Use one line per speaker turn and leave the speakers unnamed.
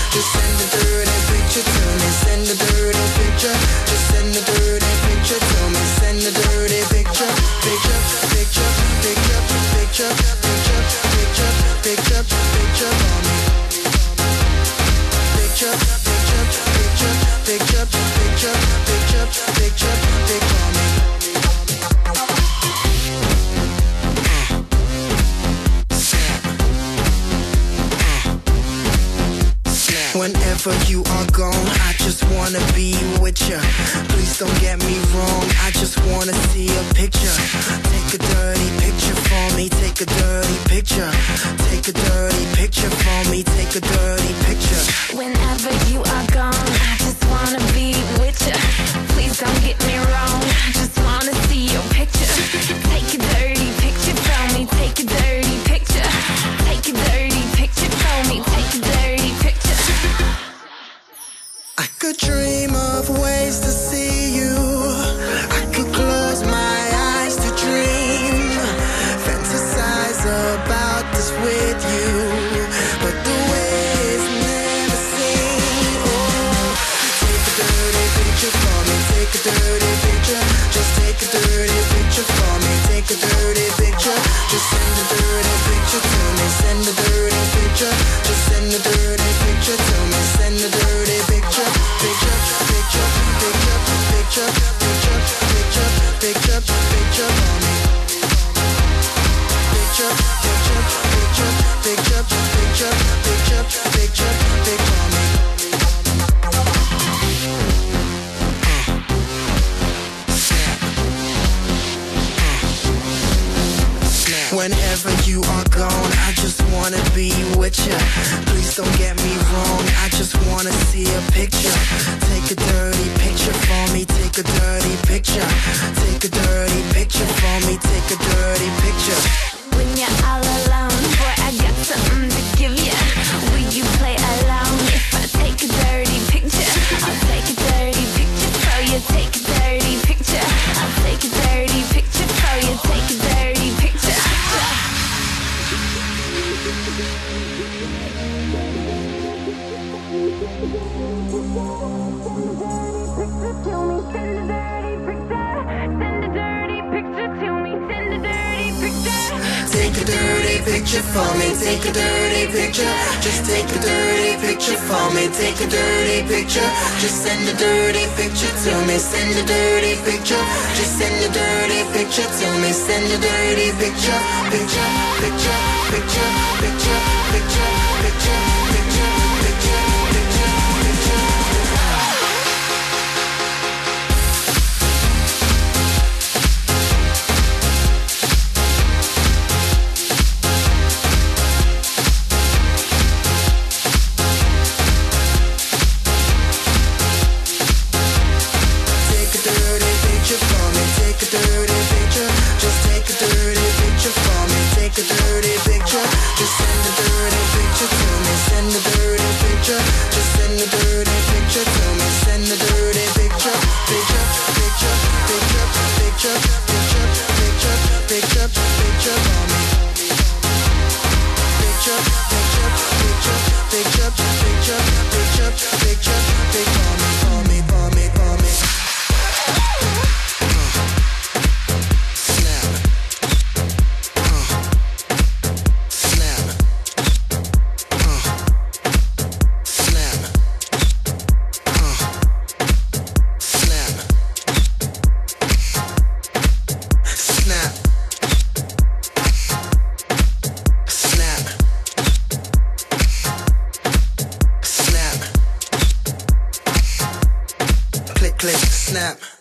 Just send a dirty picture to me. Send a dirty picture. Just send a dirty picture to me. Send a dirty picture. Picture, picture, picture, picture, picture, picture, picture, picture for me. Picture, picture, picture, picture, picture, picture, picture, picture for me. Whenever you are gone, I just wanna be with ya. Please don't get me wrong, I just wanna see a picture. Take a dirty picture for me, take a dirty picture. Take a dirty picture for me, take a dirty picture.
Whenever you are gone, I just wanna be with ya. Please don't get me wrong, I just wanna see your picture. Take a dirty picture for me, take a dirty picture. Take a dirty picture for me, take a dirty picture.
I could dream of ways to see you. I could close my eyes to dream, fantasize about this with you, but the way is never seen. Oh, take a dirty picture for me, take a dirty picture. Just take a dirty picture for me, take a dirty picture. Just send a dirty picture to me, send a dirty picture. Just send a dirty picture to me, send a dirty picture. Picture, picture, picture, picture, picture, picture, picture, picture for me. Picture, picture, picture, picture, picture, picture, picture, picture for me. Whenever you are gone, I just wanna be with ya. Please don't get me wrong, I just wanna see a picture. Take a dirty picture for me, take a dirty picture. Take a dirty picture for me, take a dirty picture.
When you're all alone, boy, I got something to give ya. Will you play along if I take a dirty picture? I'll take a dirty picture for you, take a dirty picture. I'll take a dirty picture for you, take a dirty picture.
Take a dirty picture for me, take a dirty picture. Just take a dirty picture for me, take a dirty picture. Just send a dirty picture to me, send a dirty picture. Just send a dirty picture to me, send a dirty picture. Picture, picture, picture, picture, picture, picture, picture, picture, picture, picture. Click, snap.